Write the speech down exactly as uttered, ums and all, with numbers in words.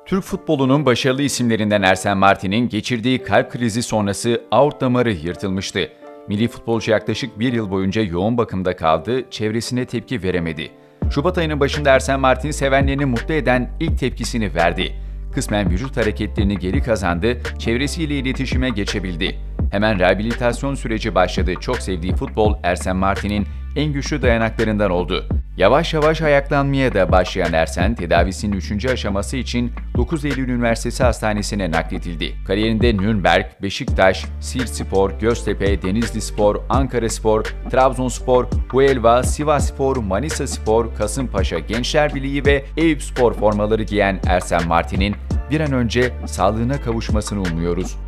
Türk futbolunun başarılı isimlerinden Ersen Martin'in geçirdiği kalp krizi sonrası aort damarı yırtılmıştı. Milli futbolcu yaklaşık bir yıl boyunca yoğun bakımda kaldı, çevresine tepki veremedi. Şubat ayının başında Ersen Martin sevenlerini mutlu eden ilk tepkisini verdi. Kısmen vücut hareketlerini geri kazandı, çevresiyle iletişime geçebildi. Hemen rehabilitasyon süreci başladı. Çok sevdiği futbol Ersen Martin'in en güçlü dayanaklarından oldu. Yavaş yavaş ayaklanmaya da başlayan Ersen, tedavisinin üçüncü aşaması için dokuz Eylül Üniversitesi Hastanesi'ne nakledildi. Kariyerinde Nürnberg, Beşiktaş, Siirtspor, Göztepe, Denizlispor, Ankaraspor, Trabzonspor, Huelva, Sivasspor, Manisaspor, Kasımpaşa Gençler Birliği ve Eyüpspor formaları giyen Ersen Martin'in bir an önce sağlığına kavuşmasını umuyoruz.